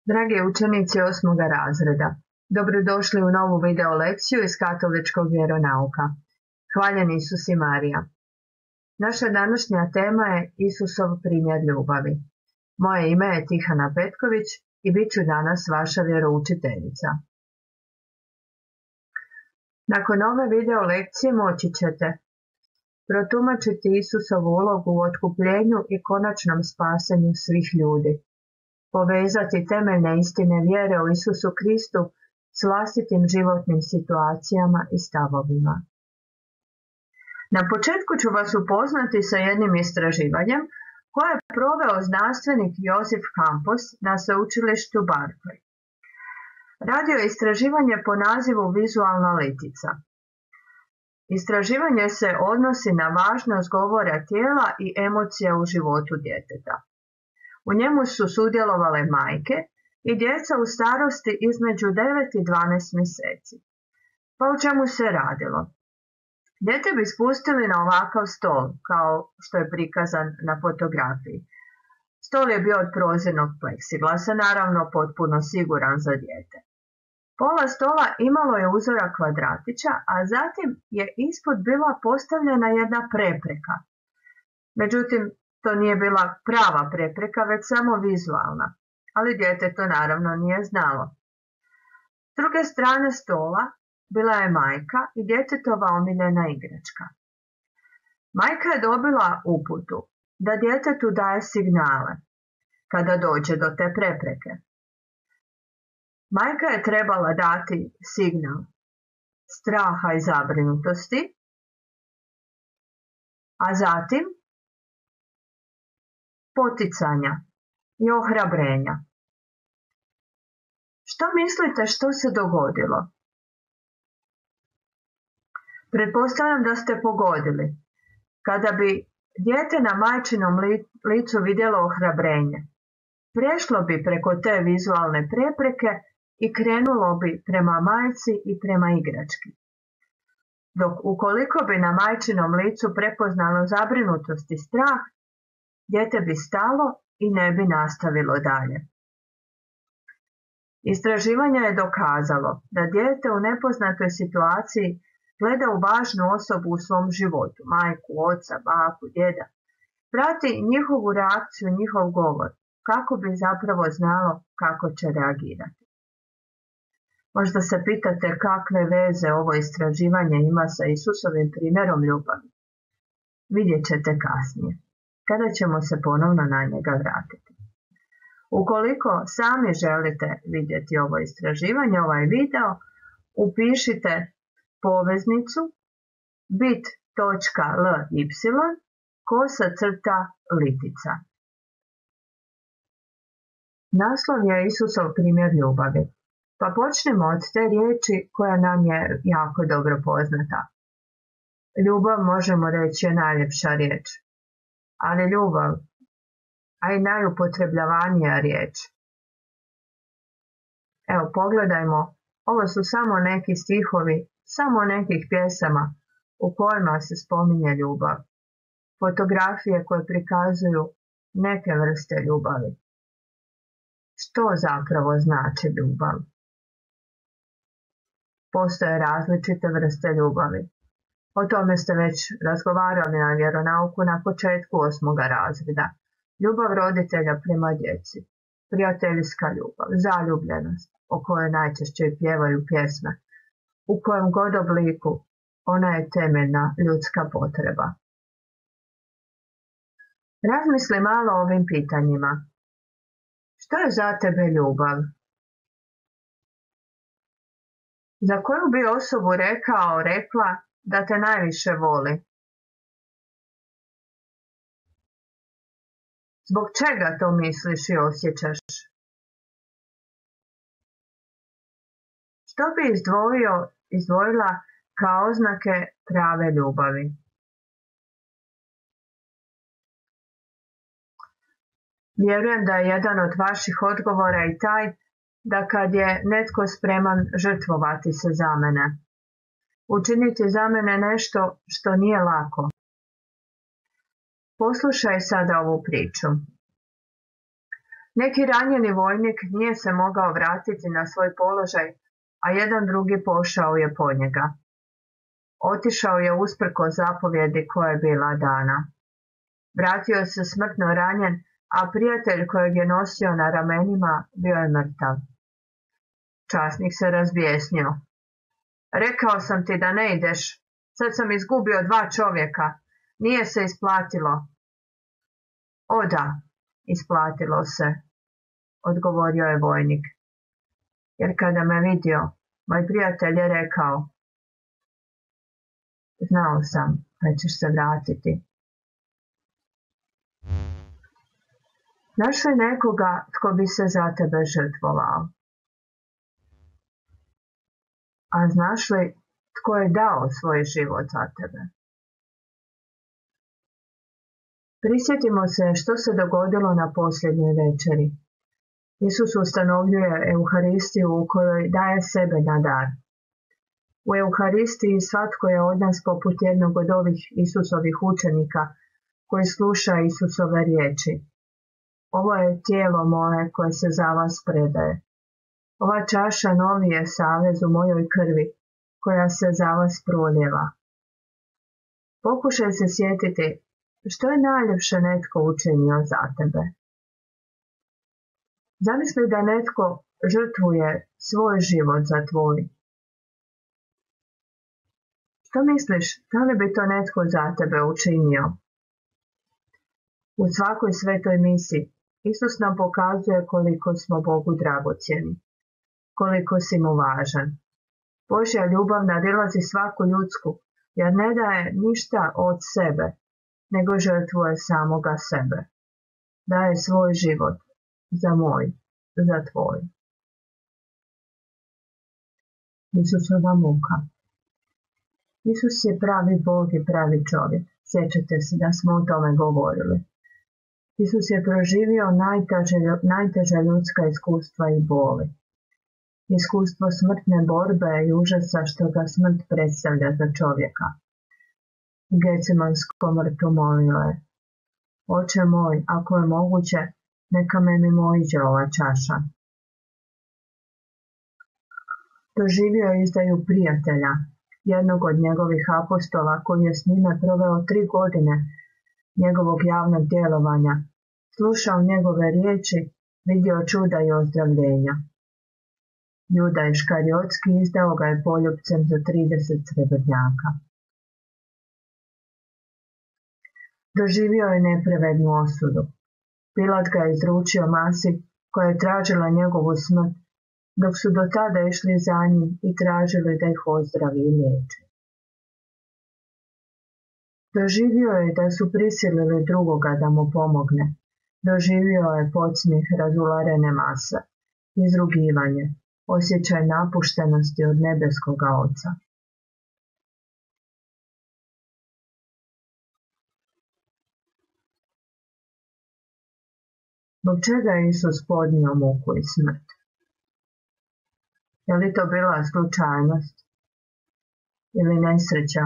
Dragi učenici 8. razreda, dobrodošli u novu video lekciju iz katoličkog vjeronauka. Hvaljen Isus i Marija. Naša današnja tema je Isusov primjer ljubavi. Moje ime je Tihana Petković i bit ću danas vaša vjeroučiteljica. Nakon ove video lekcije moći ćete protumačiti Isusovu ulogu u otkupljenju i konačnom spasenju svih ljudi, povezati temeljne istine vjere o Isusu Kristu s vlastitim životnim situacijama i stavovima. Na početku ću vas upoznati sa jednim istraživanjem koje je proveo znanstvenik Joseph Campos na sveučilištu Berkeley. Radio je istraživanje po nazivu Vizualna litica. Istraživanje se odnosi na važnost govora tijela i emocija u životu djeteta. U njemu su sudjelovale majke i djeca u starosti između 9 i 12 mjeseci. Pa o čemu se radilo? Dijete bi spustili na ovakav stol, kao što je prikazan na fotografiji. Stol je bio od prozirnog pleksiglasa, naravno potpuno siguran za dijete. Pola stola imalo je uzora kvadratića, a zatim je ispod bila postavljena jedna prepreka. Međutim, to nije bila prava prepreka, već samo vizualna, ali dijete to naravno nije znalo. S druge strane stola bila je majka i djetetova omiljena igračka. Majka je dobila uputu da djetetu daje signale kada dođe do te prepreke. Majka je trebala dati signal straha i zabrinutosti, a zatim poticanja i ohrabrenja. Što mislite što se dogodilo? Pretpostavljam da ste pogodili. Kada bi dijete na majčinom licu vidjelo ohrabrenje, prešlo bi preko te vizualne prepreke i krenulo bi prema majci i prema igrački. Dok ukoliko bi na majčinom licu prepoznalo zabrinutost i strah, dijete bi stalo i ne bi nastavilo dalje. Istraživanje je dokazalo da dijete u nepoznatoj situaciji gleda u važnu osobu u svom životu, majku, oca, baku, djeda, prati njihovu reakciju, njihov govor, kako bi zapravo znalo kako će reagirati. Možda se pitate kakve veze ovo istraživanje ima sa Isusovim primjerom ljubavi. Vidjet ćete kasnije, kada ćemo se ponovno na njega vratiti. Ukoliko sami želite vidjeti ovo istraživanje, ovaj video, upišite poveznicu bit.ly/litica. Naslov je Isusov primjer ljubavi. Pa počnemo od te riječi koja nam je jako dobro poznata. Ljubav, možemo reći, je najljepša riječ. Ali ljubav, a i najupotrebljavanija riječ. Evo, pogledajmo, ovo su samo neki stihovi, samo nekih pjesama u kojima se spominje ljubav. Fotografije koje prikazuju neke vrste ljubavi. Što zapravo znači ljubav? Postoje različite vrste ljubavi. O tome ste već razgovarali na vjeronauku na početku 8. razreda. Ljubav roditelja prema djeci, prijateljska ljubav, zaljubljenost, o kojoj najčešće pjevaju pjesme. U kojem god obliku, ona je temeljna ljudska potreba. Razmisli malo o ovim pitanjima. Što je za tebe ljubav? Za koju bi osobu rekla da te najviše voli? Zbog čega to misliš i osjećaš? Što bi izdvojila kao oznake prave ljubavi? Vjerujem da je jedan od vaših odgovora i taj da kad je netko spreman žrtvovati se za mene, učiniti za mene nešto što nije lako. Poslušaj sada ovu priču. Neki ranjeni vojnik nije se mogao vratiti na svoj položaj, a jedan drugi pošao je po njega. Otišao je usprkos zapovjedi koja je bila dana. Vratio se smrtno ranjen, a prijatelj kojeg je nosio na ramenima bio je mrtav. Časnik se razbijesnio. Rekao sam ti da ne ideš. Sad sam izgubio 2 čovjeka. Nije se isplatilo. O da, isplatilo se, odgovorio je vojnik. Jer kada me vidio, moj prijatelj je rekao: znao sam da ćeš se vratiti. Našli nekoga tko bi se za tebe žrtvovao. A znaš li tko je dao svoj život za tebe? Prisjetimo se što se dogodilo na posljednjoj večeri. Isus ustanovljuje Euharistiju u kojoj daje sebe na dar. U Euharistiji svatko je od nas poput jednog od ovih Isusovih učenika koji sluša Isusove riječi. Ovo je tijelo moje koje se za vas predaje. Ova čaša novi je savez u mojoj krvi koja se za vas prolijeva. Pokušaj se sjetiti što je najljepše netko učinio za tebe. Zamisli da netko žrtvuje svoj život za tvoj. Što misliš, da li bi to netko za tebe učinio? U svakoj svetoj misi Isus nam pokazuje koliko smo Bogu dragocjeni, koliko si mu važan. Božja ljubav nadilazi svaku ljudsku, jer ne daje ništa od sebe, nego žrtvuje samoga sebe. Daje svoj život za moj, za tvoj. Isusova muka. Isus je pravi Bog i pravi čovjek. Sjećate se da smo o tome govorili. Isus je proživio najteža ljudska iskustva i boli. Iskustvo smrtne borbe i užasa što ga smrt predstavlja za čovjeka. U Gecemanskom vrtu molio je: Oče moj, ako je moguće, neka me mimoiđe ova čaša. Doživio je izdaju prijatelja, jednog od njegovih apostola koji je s njime proveo 3 godine njegovog javnog djelovanja, slušao njegove riječi, vidio čuda i ozdravljenja. Juda Iškariotski izdao ga je poljupcem za 30 srebrnjaka. Doživio je nepravednu osudu. Pilat ga je izručio masi koja je tražila njegovu smrt, dok su do tada išli za njim i tražili da ih ozdravi i liječi. Doživio je da su prisilili drugoga da mu pomogne. Doživio je podsmijeh razularene mase, izrugivanje, osjećaj napuštenosti od nebeskoga Oca. Zbog čega je Isus podnio muku i smrt? Je li to bila slučajnost ili nesreća?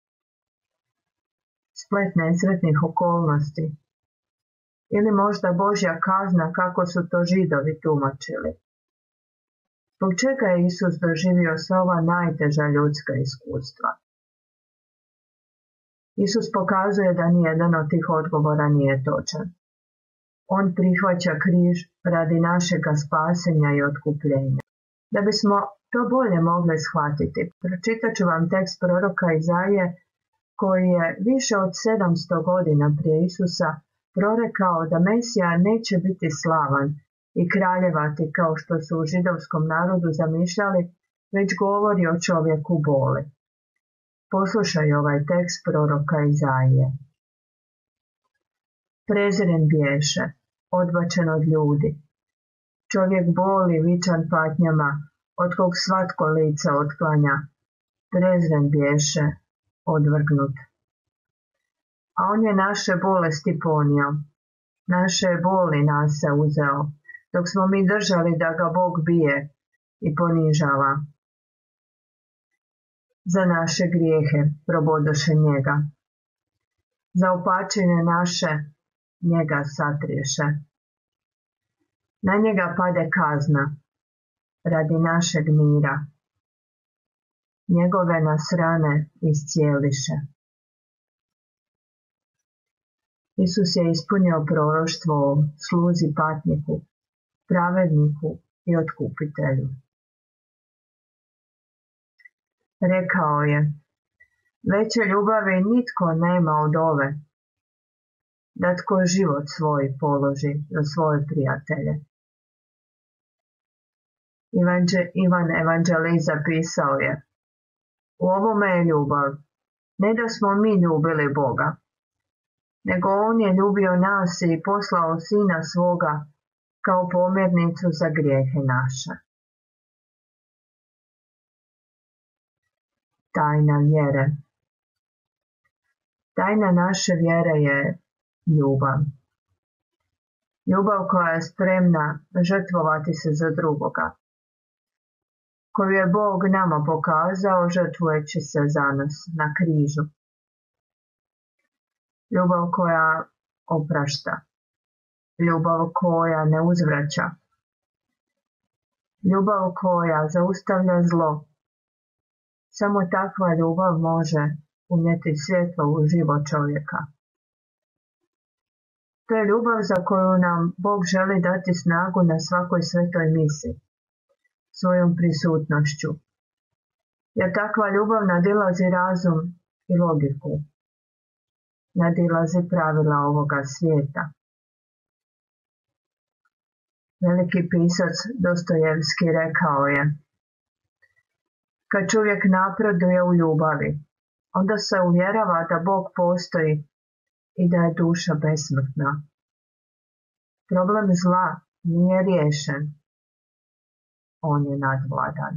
Splet nesretnih okolnosti? Ili možda Božja kazna kako su to Židovi tumačili? Zbog čega je Isus doživio sva ova najteža ljudska iskustva? Isus pokazuje da nijedan od tih odgovora nije točan. On prihvaća križ radi našega spasenja i otkupljenja. Da bismo to bolje mogli shvatiti, pročitat ću vam tekst proroka Izaije koji je više od 700 godina prije Isusa prorekao da Mesija neće biti slavan i kraljevati kao što su u židovskom narodu zamišljali, već govori o čovjeku boli. Poslušaj ovaj tekst proroka Izaije. Prezren bješe, odbačen od ljudi. Čovjek boli vičan patnjama, od kog svatko lice otklanja. Prezren bješe, odvrgnut. A on je naše bolesti ponio, naše boli nas se uzeo, dok smo mi držali da ga Bog bije i ponižava. Za naše grijehe probodoše njega. Za opačine naše njega satriješe. Na njega pade kazna radi našeg mira. Njegove nas rane iscijeliše. Isus je ispunio proroštvo o sluzi patniku, pravedniku i otkupitelju. Rekao je, veće ljubavi nitko nema od ove, da tko život svoj položi za svoje prijatelje. Ivan Evanđelist zapisao je, u ovome je ljubav, ne da smo mi ljubili Boga, nego on je ljubio nas i poslao Sina svoga kao pomirnicu za grijehe naše. Tajna vjere. Tajna naše vjere je ljubav. Ljubav koja je spremna žrtvovati se za drugoga, koju je Bog nama pokazao žrtvujući se za nas na križu. Ljubav koja oprašta. Ljubav koja ne uzvraća. Ljubav koja zaustavlja zlo. Samo takva ljubav može unijeti svjetlo u život čovjeka. To je ljubav za koju nam Bog želi dati snagu na svakoj svetoj misi, svojom prisutnošću. Jer takva ljubav nadilazi razum i logiku. Nadilazi pravila ovoga svijeta. Veliki pisac Dostojevski rekao je, kad čovjek napreduje u ljubavi, onda se uvjerava da Bog postoji i da je duša besmrtna. Problem zla nije riješen. On je nadvladan.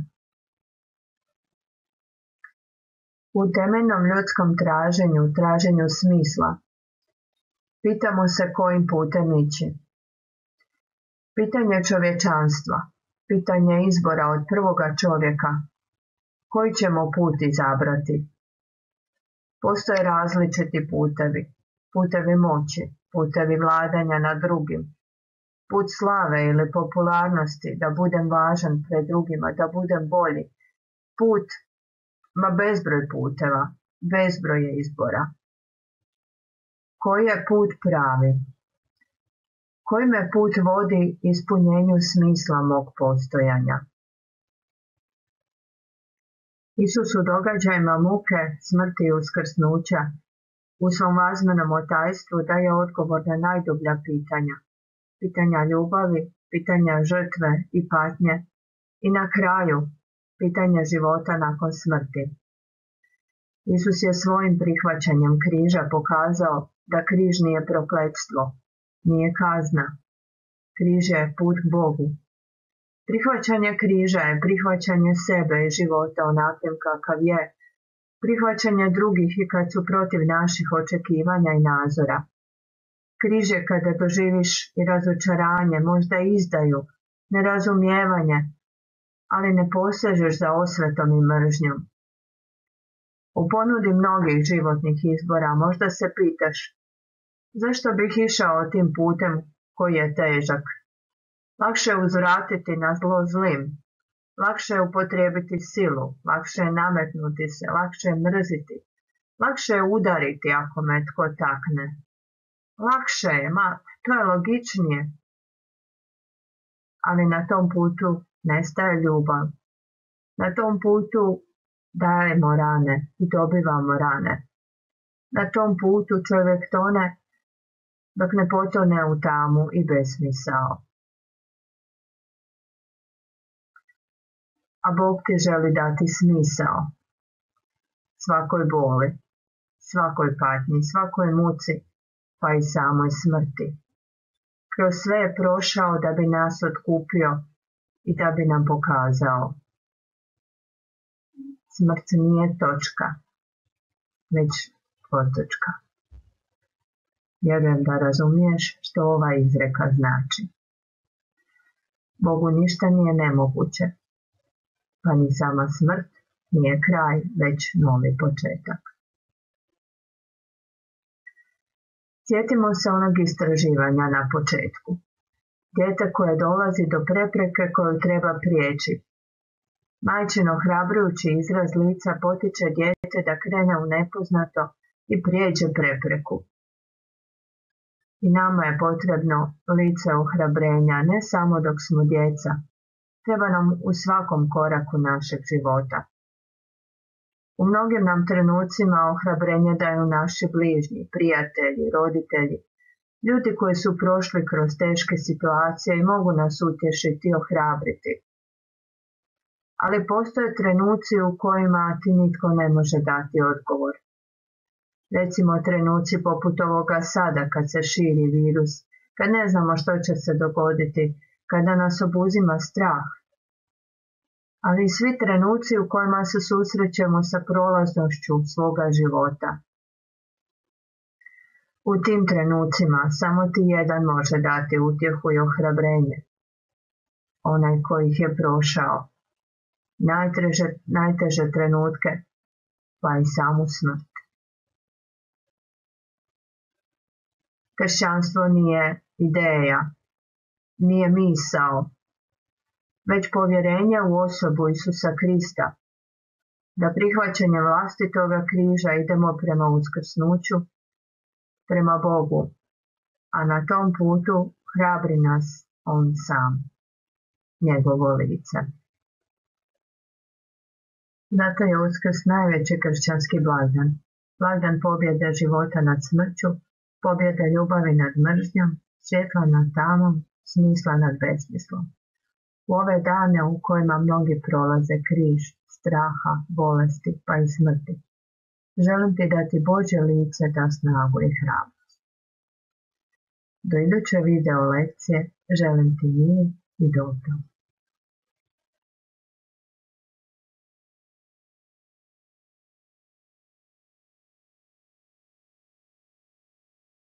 U temeljnom ljudskom traženju smisla, pitamo se kojim putem ići. Pitanje čovječanstva, pitanje izbora od prvoga čovjeka, koji ćemo put izabrati. Postoje različiti putevi, putevi moći, putevi vladanja nad drugim, put slave ili popularnosti, da budem važan pred drugima, da budem bolji, put, bezbroj puteva, bezbroj je izbora. Koji je put pravi? Koji me put vodi ispunjenju smisla mog postojanja? Isus u događajima muke, smrti i uskrsnuća u svom vazmenom otajstvu daje odgovor na najdublja pitanja. Pitanja ljubavi, pitanja žrtve i patnje i na kraju pitanje života nakon smrti. Isus je svojim prihvaćanjem križa pokazao da križ nije prokletstvo, nije kazna. Križ je put k Bogu. Prihvaćanje križa je prihvaćanje sebe i života onakvim kakav je, prihvaćanje drugih i kad su protiv naših očekivanja i nazora. Križ je kada doživiš i razočaranje, možda izdaju, nerazumijevanje, ali ne posežeš za osvetom i mržnjom. U ponudi mnogih životnih izbora možda se pitaš, zašto bih išao tim putem koji je težak? Lakše je uzvratiti na zlo zlim, lakše je upotrijebiti silu, lakše je nametnuti se, lakše je mrziti, lakše je udariti ako me tko takne. Lakše je, to je logičnije. Ali na tom putu nestaje ljubav. Na tom putu dajemo rane i dobivamo rane. Na tom putu čovjek tone dok ne potone u tamu i besmisao. A Bog ti želi dati smisao svakoj boli, svakoj patnji, svakoj muci, pa i samoj smrti. Kroz sve je prošao da bi nas otkupio i da bi nam pokazao. Smrt nije točka, već dvotočka. Vjerujem da razumiješ što ova izreka znači. Bogu ništa nije nemoguće, pa ni sama smrt nije kraj, već novi početak. Sjetimo se onog istraživanja na početku. dijete koje dolazi do prepreke koju treba prijeći. Majčin ohrabrujući izraz lica potiče dijete da krene u nepoznato i prijeđe prepreku. I nama je potrebno lice ohrabrenja, ne samo dok smo djeca. Treba nam u svakom koraku našeg života. U mnogim nam trenucima ohrabrenje daju naši bližnji, prijatelji, roditelji, ljudi koji su prošli kroz teške situacije i mogu nas utješiti i ohrabriti. Ali postoje trenuci u kojima ti nitko ne može dati odgovor. Recimo trenuci poput ovoga sada kad se širi virus, kad ne znamo što će se dogoditi, kada nas obuzima strah. Ali i svi trenuci u kojima se susrećemo sa prolaznošću svoga života. U tim trenucima samo ti jedan može dati utjehu i ohrabrenje. Onaj koji ih je prošao. Najteže trenutke, pa i samu smrt. Kršćanstvo nije ideja, nije misao, već povjerenje u osobu Isusa Krista, da prihvaćanjem vlastitoga križa idemo prema uskrsnuću, prema Bogu, a na tom putu hrabri nas On sam, njegovo lice. Zato je Uskrs najveći kršćanski blagdan, blagdan pobjede života nad smrću, pobjede ljubavi nad mržnjom, svjetla nad tamom, smisla nad besmislom. U ove dane u kojima mnogi prolaze križ, straha, bolesti pa i smrti, želim ti dati Božje lice da snagu i hrabrost. Do iduće video lekcije želim ti mir i dobro.